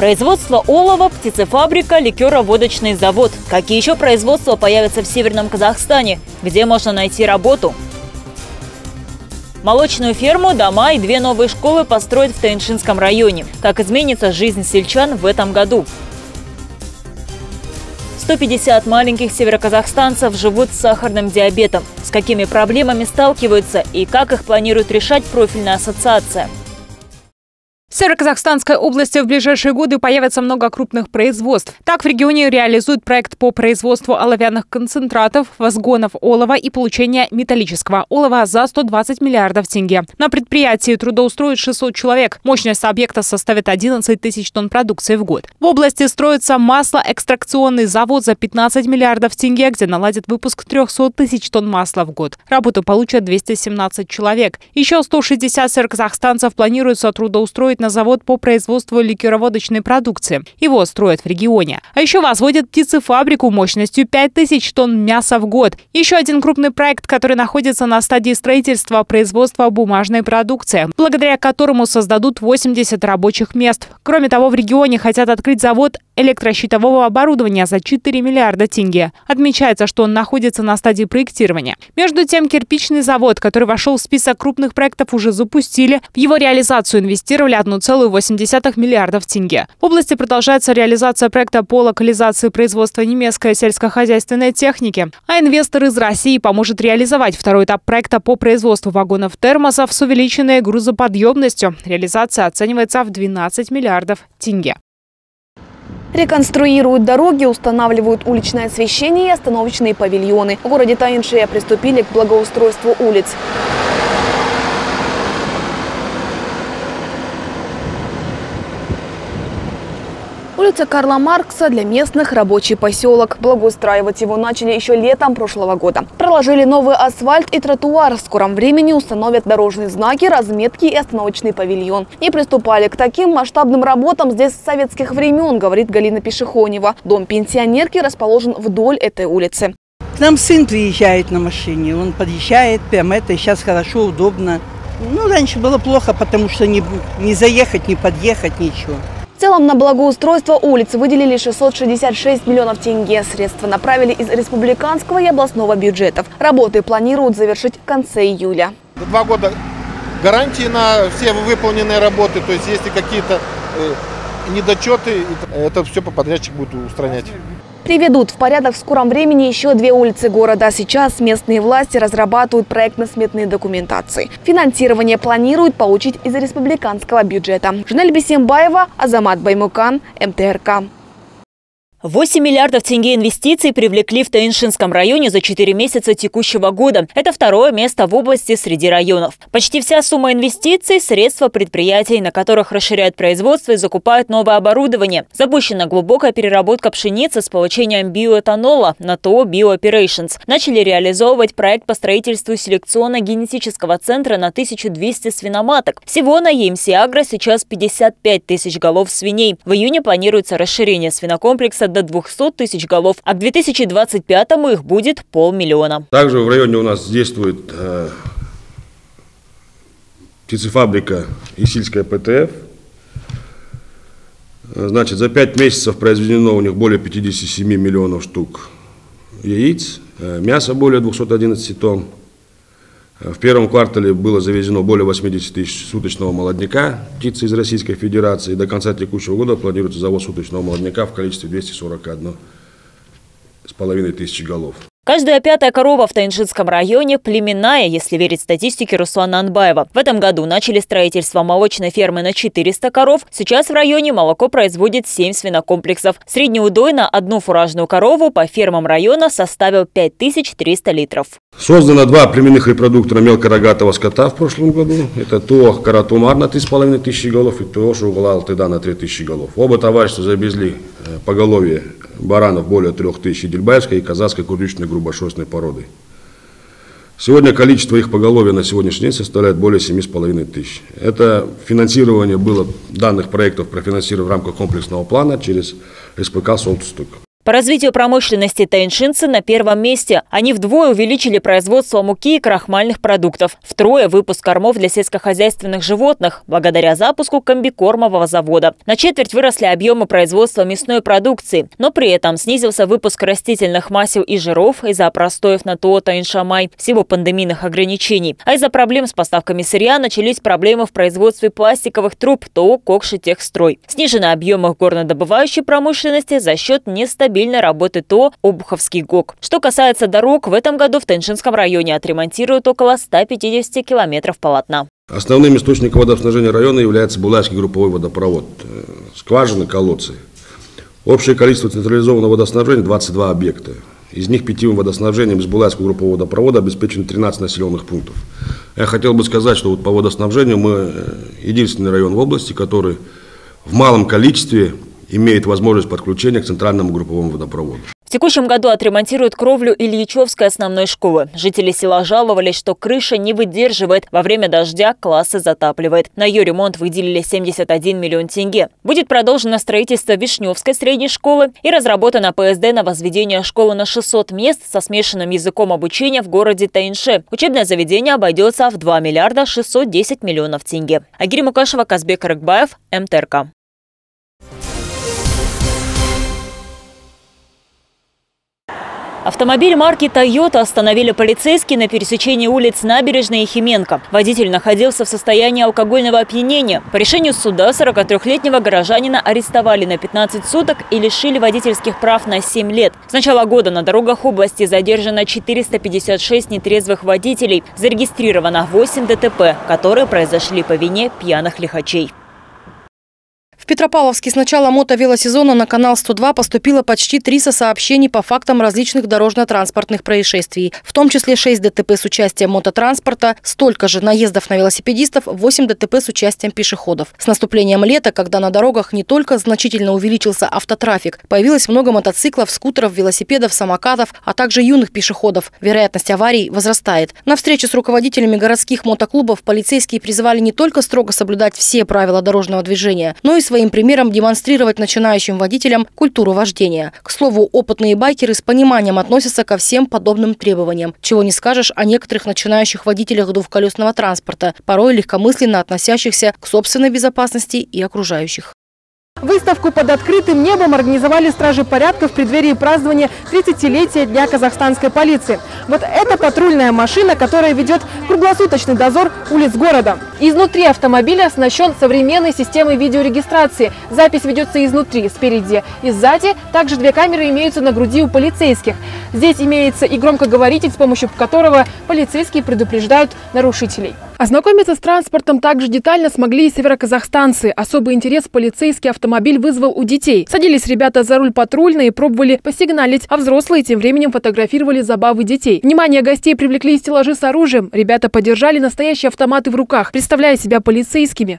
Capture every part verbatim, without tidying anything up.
Производство олова, птицефабрика, ликероводочный завод. Какие еще производства появятся в Северном Казахстане? Где можно найти работу? Молочную ферму, дома и две новые школы построят в Тайыншинском районе. Как изменится жизнь сельчан в этом году? сто пятьдесят маленьких североказахстанцев живут с сахарным диабетом. С какими проблемами сталкиваются и как их планирует решать профильная ассоциация? В Североказахстанской области в ближайшие годы появится много крупных производств. Так, в регионе реализуют проект по производству оловянных концентратов, возгонов олова и получения металлического олова за сто двадцать миллиардов тенге. На предприятии трудоустроят шестьсот человек. Мощность объекта составит одиннадцать тысяч тонн продукции в год. В области строится маслоэкстракционный завод за пятнадцать миллиардов тенге, где наладят выпуск трехсот тысяч тонн масла в год. Работу получат двести семнадцать человек. Еще сто шестьдесят североказахстанцев планируется трудоустроить на завод по производству ликероводочной продукции. Его строят в регионе. А еще возводят птицефабрику мощностью пять тысяч тонн мяса в год. Еще один крупный проект, который находится на стадии строительства производства бумажной продукции, благодаря которому создадут восемьдесят рабочих мест. Кроме того, в регионе хотят открыть завод электрощитового оборудования за четыре миллиарда тенге. Отмечается, что он находится на стадии проектирования. Между тем, кирпичный завод, который вошел в список крупных проектов, уже запустили. В его реализацию инвестировали одну целую восемь десятых миллиардов тенге. В области продолжается реализация проекта по локализации производства немецкой сельскохозяйственной техники. А инвестор из России поможет реализовать второй этап проекта по производству вагонов-термосов с увеличенной грузоподъемностью. Реализация оценивается в двенадцать миллиардов тенге. Реконструируют дороги, устанавливают уличное освещение и остановочные павильоны. В городе Тайынши приступили к благоустройству улиц. Улица Карла Маркса для местных рабочий поселок. Благоустраивать его начали еще летом прошлого года. Проложили новый асфальт и тротуар. В скором времени установят дорожные знаки, разметки и остановочный павильон. Не приступали к таким масштабным работам здесь с советских времен, говорит Галина Пешехонева. Дом пенсионерки расположен вдоль этой улицы. К нам сын приезжает на машине. Он подъезжает прямо это. Сейчас хорошо, удобно. Ну, раньше было плохо, потому что не, не заехать, не подъехать, ничего. В целом на благоустройство улиц выделили шестьсот шестьдесят шесть миллионов тенге. Средства направили из республиканского и областного бюджетов. Работы планируют завершить в конце июля. Два года гарантии на все выполненные работы. То есть если какие-то э, недочеты, это все подрядчик будет устранять. Приведут в порядок в скором времени еще две улицы города. Сейчас местные власти разрабатывают проектно-сметные документации. Финансирование планируют получить из республиканского бюджета. Жанель Бисембаева, Азамат Баймукан, эм тэ эр ка. восемь миллиардов тенге инвестиций привлекли в Тайыншинском районе за четыре месяца текущего года. Это второе место в области среди районов. Почти вся сумма инвестиций – средства предприятий, на которых расширяют производство и закупают новое оборудование. Запущена глубокая переработка пшеницы с получением биоэтанола на ТО «Биооперейшнс». Начали реализовывать проект по строительству селекционно-генетического центра на тысячу двести свиноматок. Всего на е эм си Агро сейчас пятьдесят пять тысяч голов свиней. В июне планируется расширение свинокомплекса до двухсот тысяч голов, а к две тысячи двадцать пятому их будет полмиллиона. Также в районе у нас действует э, птицефабрика и сельская пэ тэ эф. Значит, за пять месяцев произведено у них более пятидесяти семи миллионов штук яиц, э, мяса более двухсот одиннадцати тонн. В первом квартале было завезено более восьмидесяти тысяч суточного молодняка птицы из Российской Федерации. До конца текущего года планируется завоз суточного молодняка в количестве двухсот сорока одной с половиной тысячи голов. Каждая пятая корова в Тайыншинском районе племенная, если верить статистике Руслана Анбаева. В этом году начали строительство молочной фермы на четыреста коров. Сейчас в районе молоко производит семь свинокомплексов. Средний удой на одну фуражную корову по фермам района составил пять тысяч триста литров. Создано два племенных репродуктора мелкорогатого скота в прошлом году. Это ТО «Каратумар» на три с половиной тысячи голов и ТО «Шугла-Алтыда» на три тысячи голов. Оба товарищества завезли поголовье баранов более трех тысяч дельбаевской и казахской курдючной грубошерстной породы. Сегодня количество их поголовья на сегодняшний день составляет более семи с половиной тысяч. Это финансирование было данных проектов профинансировано в рамках комплексного плана через эс пэ ка «Солтустук». По развитию промышленности тайншинцы на первом месте. Они вдвое увеличили производство муки и крахмальных продуктов. Втрое выпуск кормов для сельскохозяйственных животных, благодаря запуску комбикормового завода. На четверть выросли объемы производства мясной продукции. Но при этом снизился выпуск растительных масел и жиров из-за простоев на ТО Тайншамай в силу пандемийных ограничений. А из-за проблем с поставками сырья начались проблемы в производстве пластиковых труб ТО Кокшетехстрой. Снижены объемы горнодобывающей промышленности за счет нестабильности Стабильной работы ТО Обуховский ГОК. Что касается дорог, в этом году в Тайншинском районе отремонтируют около ста пятидесяти километров полотна. Основным источником водоснабжения района является Булайский групповой водопровод. Скважины, колодцы. Общее количество централизованного водоснабжения – двадцать два объекта. Из них питьевым водоснабжением из Булайского группового водопровода обеспечено тринадцать населенных пунктов. Я хотел бы сказать, что вот по водоснабжению мы единственный район в области, который в малом количестве имеет возможность подключения к центральному групповому водопроводу. В текущем году отремонтируют кровлю Ильичевской основной школы. Жители села жаловались, что крыша не выдерживает. Во время дождя классы затапливает. На ее ремонт выделили семьдесят один миллион тенге. Будет продолжено строительство Вишневской средней школы и разработана ПСД на возведение школы на шестьсот мест со смешанным языком обучения в городе Тайнше. Учебное заведение обойдется в два миллиарда шестьсот десять миллионов тенге. Агирь Мукашева, Казбек Рыкбаев, МТРК. Автомобиль марки «Тойота» остановили полицейские на пересечении улиц Набережной и Хименко. Водитель находился в состоянии алкогольного опьянения. По решению суда сорокатрёхлетнего горожанина арестовали на пятнадцать суток и лишили водительских прав на семь лет. С начала года на дорогах области задержано четыреста пятьдесят шесть нетрезвых водителей. Зарегистрировано восемь ДТП, которые произошли по вине пьяных лихачей. В Петропавловске с начала мотовелосезона на канал сто два поступило почти триста сообщений по фактам различных дорожно-транспортных происшествий, в том числе шесть ДТП с участием мототранспорта, столько же наездов на велосипедистов, восемь ДТП с участием пешеходов. С наступлением лета, когда на дорогах не только значительно увеличился автотрафик, появилось много мотоциклов, скутеров, велосипедов, самокатов, а также юных пешеходов. Вероятность аварий возрастает. На встрече с руководителями городских мотоклубов полицейские призывали не только строго соблюдать все правила дорожного движения, но и своим примером демонстрировать начинающим водителям культуру вождения. К слову, опытные байкеры с пониманием относятся ко всем подобным требованиям. Чего не скажешь о некоторых начинающих водителях двухколесного транспорта, порой легкомысленно относящихся к собственной безопасности и окружающих. Выставку под открытым небом организовали стражи порядка в преддверии празднования тридцатилетия Дня казахстанской полиции. Вот эта патрульная машина, которая ведет круглосуточный дозор улиц города. Изнутри автомобиля оснащен современной системой видеорегистрации. Запись ведется изнутри, спереди и сзади. Также две камеры имеются на груди у полицейских. Здесь имеется и громкоговоритель, с помощью которого полицейские предупреждают нарушителей. Ознакомиться с транспортом также детально смогли и североказахстанцы. Особый интерес полицейский автомобиль вызвал у детей. Садились ребята за руль патрульной и пробовали посигналить, а взрослые тем временем фотографировали забавы детей. Внимание гостей привлекли стеллажи с оружием. Ребята подержали настоящие автоматы в руках, представляя себя полицейскими.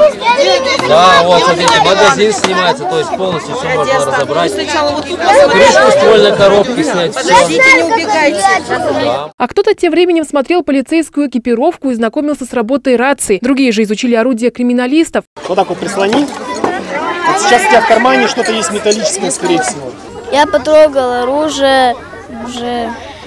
Да, вот, смотрите, магазин снимается, то есть полностью все можно разобрать. Крышку ствольной коробки снять. Подождите, не убегайте. А кто-то тем временем смотрел полицейскую экипировку и знакомился с работой рации. Другие же изучили орудия криминалистов. Вот так вот прислони. Вот сейчас у тебя в кармане что-то есть металлическое, скорее всего. Я потрогал оружие уже.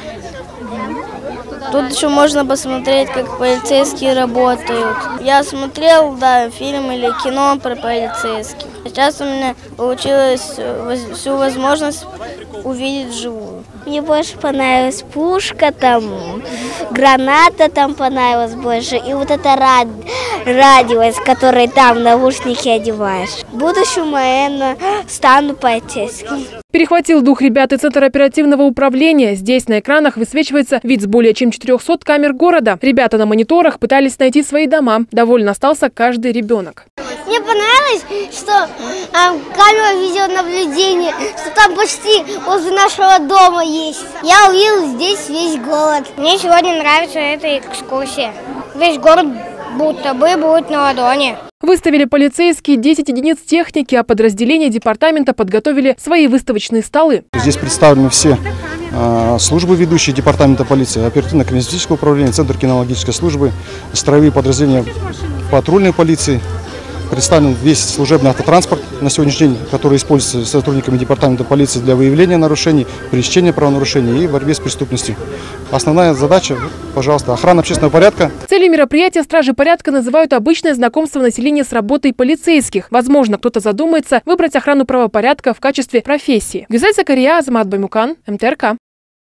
Тут еще можно посмотреть, как полицейские работают. Я смотрел, да, фильм или кино про полицейских. Сейчас у меня получилось всю возможность увидеть вживую. Мне больше понравилась пушка, там, граната там понравилась больше. И вот это рад... радио, с которой там наушники одеваешь. В будущем, наверное, стану полицейским. Перехватил дух ребят и Центр оперативного управления. Здесь на экранах высвечивается вид с более чем четырёхсот камер города. Ребята на мониторах пытались найти свои дома. Доволен остался каждый ребенок. Мне понравилось, что э, камера видеонаблюдения, что там почти возле нашего дома есть. Я увидел здесь весь город. Мне сегодня нравится эта экскурсия. Весь город будто бы будет на ладони. Выставили полицейские десять единиц техники, а подразделения департамента подготовили свои выставочные столы. Здесь представлены все э, службы, ведущие департамента полиции, оперативно-криминалистического управления, Центр кинологической службы, строевые подразделения патрульной полиции, представлен весь служебный автотранспорт на сегодняшний день, который используется сотрудниками департамента полиции для выявления нарушений, пресечения правонарушений и борьбы с преступностью. Основная задача, пожалуйста, охрана общественного порядка. Целью мероприятия стражи порядка называют обычное знакомство населения с работой полицейских. Возможно, кто-то задумается выбрать охрану правопорядка в качестве профессии. Гюзель Закария, Азамат Баймукан, эм тэ эр ка.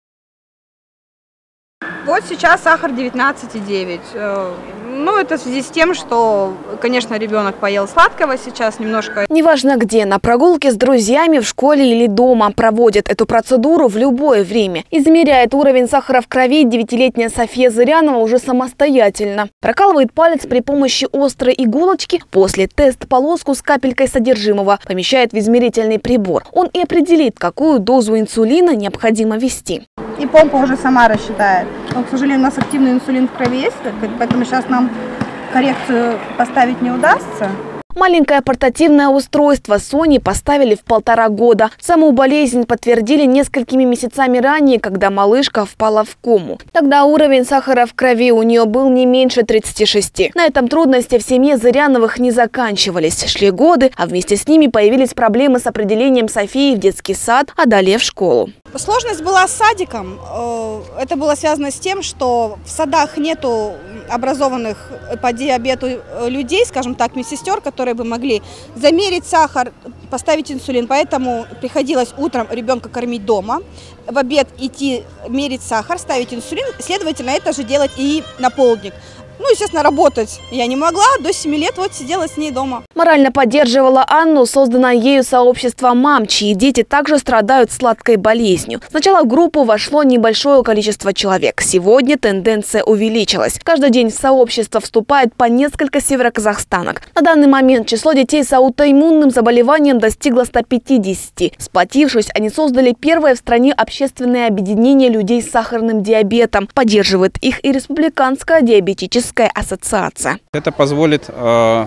Вот сейчас сахар девятнадцать и девять. Ну, это в связи с тем, что, конечно, ребенок поел сладкого сейчас немножко. Неважно где, на прогулке с друзьями, в школе или дома, проводят эту процедуру в любое время. Измеряет уровень сахара в крови девятилетняя София Зырянова уже самостоятельно. Прокалывает палец при помощи острой иголочки, после тест-полоску с капелькой содержимого помещает в измерительный прибор. Он и определит, какую дозу инсулина необходимо ввести. И помпа уже сама рассчитает. Но, к сожалению, у нас активный инсулин в крови есть, поэтому сейчас нам коррекцию поставить не удастся. Маленькое портативное устройство Sony поставили в полтора года. Саму болезнь подтвердили несколькими месяцами ранее, когда малышка впала в кому. Тогда уровень сахара в крови у нее был не меньше тридцати шести. На этом трудности в семье Зыряновых не заканчивались. Шли годы, а вместе с ними появились проблемы с определением Софии в детский сад, а далее в школу. Сложность была с садиком. Это было связано с тем, что в садах нету образованных по диабету людей, скажем так, медсестер, которые бы могли замерить сахар, поставить инсулин. Поэтому приходилось утром ребенка кормить дома, в обед идти мерить сахар, ставить инсулин. Следовательно, это же делать и на полдник. Ну, естественно, работать я не могла. До семи лет вот сидела с ней дома. Морально поддерживала Анну созданное ею сообщество мам, чьи дети также страдают сладкой болезнью. Сначала в группу вошло небольшое количество человек. Сегодня тенденция увеличилась. Каждый день в сообщество вступает по несколько североказахстанок. На данный момент число детей с аутоиммунным заболеванием достигло ста пятидесяти. Сплотившись, они создали первое в стране общественное объединение людей с сахарным диабетом. Поддерживает их и Республиканская диабетическая ассоциация. Это позволит э,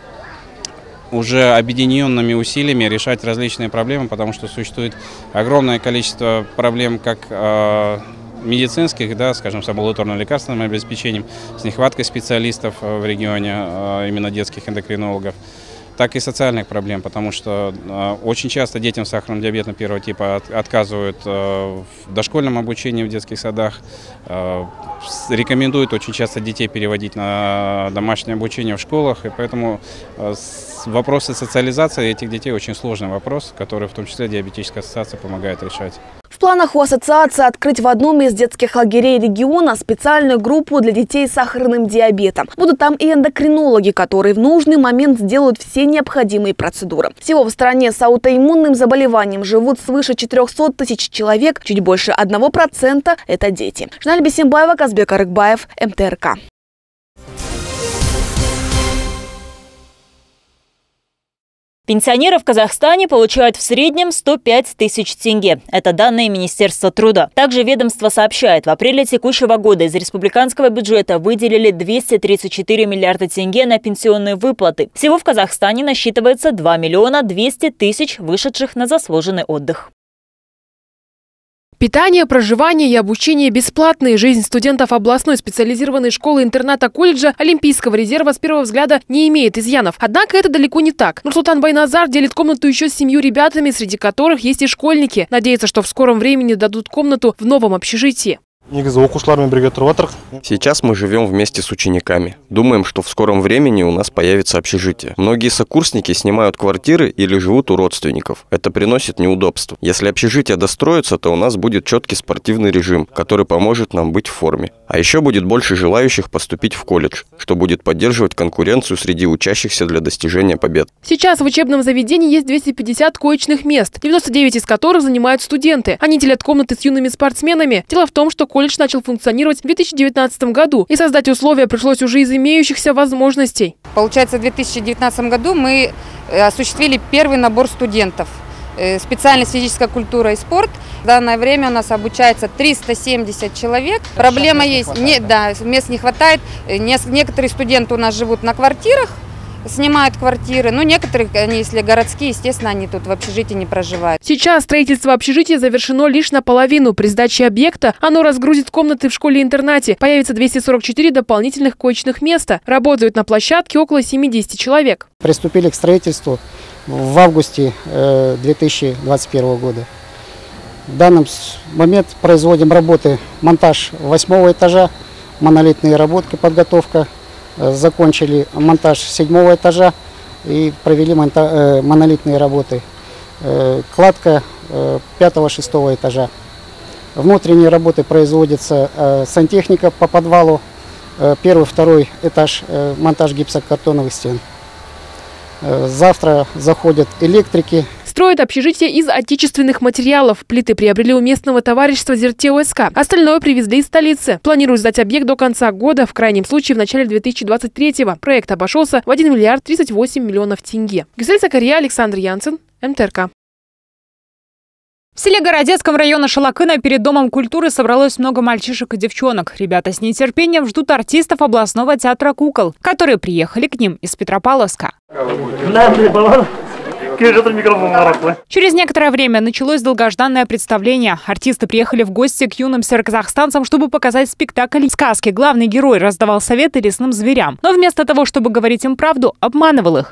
уже объединенными усилиями решать различные проблемы, потому что существует огромное количество проблем, как э, медицинских, да, скажем, с амбулаторно-лекарственным обеспечением, с нехваткой специалистов в регионе, э, именно детских эндокринологов, так и социальных проблем, потому что э, очень часто детям с сахарным диабетом первого типа от, отказывают э, в дошкольном обучении в детских садах, э, рекомендуют очень часто детей переводить на домашнее обучение в школах, и поэтому э, вопросы социализации этих детей очень сложный вопрос, который в том числе диабетическая ассоциация помогает решать. В планах у ассоциации открыть в одном из детских лагерей региона специальную группу для детей с сахарным диабетом. Будут там и эндокринологи, которые в нужный момент сделают все необходимые процедуры. Всего в стране с аутоиммунным заболеванием живут свыше четырёхсот тысяч человек, чуть больше одного процента – это дети. Жналь Бесимбаева, Казбек Арыкбаев, эм тэ эр ка. Пенсионеры в Казахстане получают в среднем сто пять тысяч тенге. Это данные Министерства труда. Также ведомство сообщает, в апреле текущего года из республиканского бюджета выделили двести тридцать четыре миллиарда тенге на пенсионные выплаты. Всего в Казахстане насчитывается два миллиона двести тысяч вышедших на заслуженный отдых. Питание, проживание и обучение бесплатные. Жизнь студентов областной специализированной школы-интерната колледжа Олимпийского резерва с первого взгляда не имеет изъянов. Однако это далеко не так. Нурсултан Байназар делит комнату еще с семью ребятами, среди которых есть и школьники. Надеется, что в скором времени дадут комнату в новом общежитии. Сейчас мы живем вместе с учениками. Думаем, что в скором времени у нас появится общежитие. Многие сокурсники снимают квартиры или живут у родственников. Это приносит неудобства. Если общежитие достроится, то у нас будет четкий спортивный режим, который поможет нам быть в форме. А еще будет больше желающих поступить в колледж, что будет поддерживать конкуренцию среди учащихся для достижения побед. Сейчас в учебном заведении есть двести пятьдесят коечных мест, девяносто девять из которых занимают студенты. Они делят комнаты с юными спортсменами. Дело в том, что колледж начал функционировать в две тысячи девятнадцатом году, и создать условия пришлось уже из имеющихся возможностей. Получается, в две тысячи девятнадцатом году мы осуществили первый набор студентов. Специальность физическая культура и спорт. В данное время у нас обучается триста семьдесят человек. Проблема есть, не, да, мест не хватает. Некоторые студенты у нас живут на квартирах, снимают квартиры. Ну, некоторые, они, если городские, естественно, они тут в общежитии не проживают. Сейчас строительство общежития завершено лишь наполовину. При сдаче объекта оно разгрузит комнаты в школе-интернате. Появится двести сорок четыре дополнительных коечных места. Работают на площадке около семидесяти человек. Приступили к строительству в августе две тысячи двадцать первого года. В данный момент производим работы монтаж восьмого этажа, монолитные работы, подготовка. Закончили монтаж седьмого этажа и провели монолитные работы. Кладка пятого-шестого этажа. Внутренние работы производятся сантехника по подвалу. Первый, второй этаж монтаж гипсокартоновых стен. Завтра заходят электрики. Строят общежитие из отечественных материалов. Плиты приобрели у местного товарищества ЗертеОСК. Остальное привезли из столицы. Планируют сдать объект до конца года, в крайнем случае в начале две тысячи двадцать третьего. Проект обошелся в один миллиард тридцать восемь миллионов тенге. Гюсель Закарья, Александр Янцин, эм тэ эр ка. В селе Городецком района Шалакына перед Домом культуры собралось много мальчишек и девчонок. Ребята с нетерпением ждут артистов областного театра кукол, которые приехали к ним из Петропавловска. Через некоторое время началось долгожданное представление. Артисты приехали в гости к юным североказахстанцам, чтобы показать спектакль сказки. Главный герой раздавал советы лесным зверям. Но вместо того, чтобы говорить им правду, обманывал их.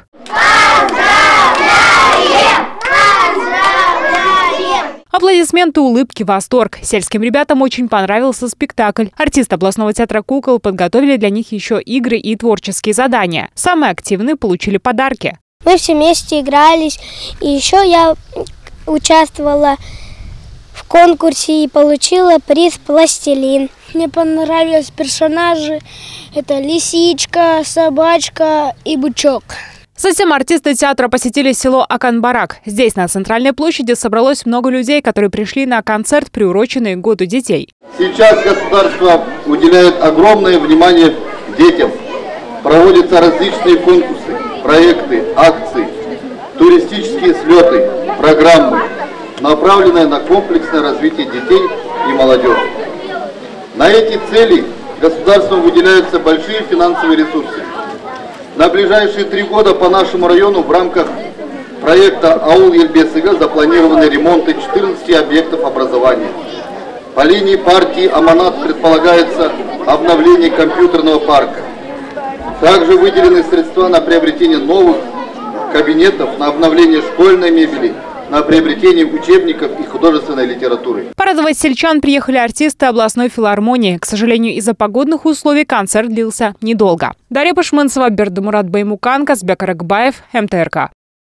Аплодисменты, улыбки, восторг. Сельским ребятам очень понравился спектакль. Артисты областного театра кукол подготовили для них еще игры и творческие задания. Самые активные получили подарки. Мы все вместе игрались, и еще я участвовала в конкурсе и получила приз «Пластилин». Мне понравились персонажи. Это лисичка, собачка и бычок. Затем артисты театра посетили село Аканбарак. Здесь, на центральной площади, собралось много людей, которые пришли на концерт, приуроченный к Году детей. Сейчас государство уделяет огромное внимание детям. Проводятся различные конкурсы, проекты, акции, туристические слеты, программы, направленные на комплексное развитие детей и молодежи. На эти цели государством выделяются большие финансовые ресурсы. На ближайшие три года по нашему району в рамках проекта «Аул Елбесыга» запланированы ремонты четырнадцати объектов образования. По линии партии «Аманат» предполагается обновление компьютерного парка. Также выделены средства на приобретение новых кабинетов, на обновление школьной мебели, на приобретение учебников и художественной литературы. Порадовать сельчан приехали артисты областной филармонии. К сожалению, из-за погодных условий концерт длился недолго. Дарья Пашманцева, Бердымурат Баймукан, Казбек Аракбаев, эм тэ эр ка.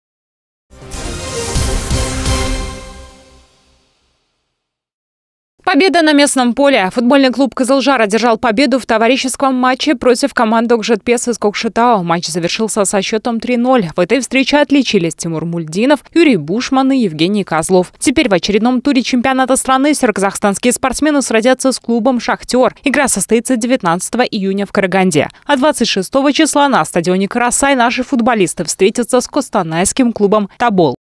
Победа на местном поле. Футбольный клуб «Кызылжар» одержал победу в товарищеском матче против команды Окжетпес из Кокшетау. Матч завершился со счетом три ноль. В этой встрече отличились Тимур Мульдинов, Юрий Бушман и Евгений Козлов. Теперь в очередном туре чемпионата страны североказахстанские спортсмены сразятся с клубом «Шахтер». Игра состоится девятнадцатого июня в Караганде. А двадцать шестого числа на стадионе «Карасай» наши футболисты встретятся с костанайским клубом «Тобол».